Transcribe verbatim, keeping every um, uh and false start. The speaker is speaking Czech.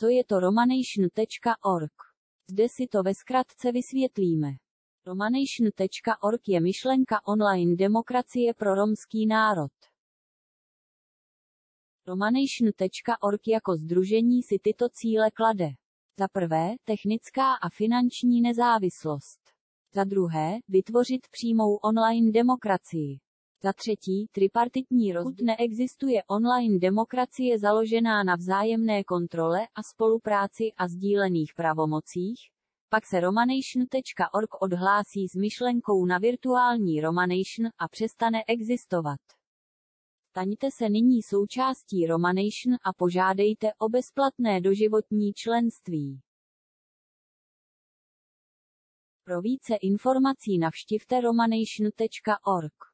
Co je to romanation tečka org? Zde si to ve zkratce vysvětlíme. romanation tečka org je myšlenka online demokracie pro romský národ. romanation tečka org jako sdružení si tyto cíle klade. Za prvé, technická a finanční nezávislost. Za druhé, vytvořit přímou online demokracii. Za třetí, tripartitní rozvod. Neexistuje online demokracie založená na vzájemné kontrole a spolupráci a sdílených pravomocích, pak se romanation tečka org odhlásí s myšlenkou na virtuální romanation a přestane existovat. Staňte se nyní součástí romanation a požádejte o bezplatné doživotní členství. Pro více informací navštivte romanation tečka org.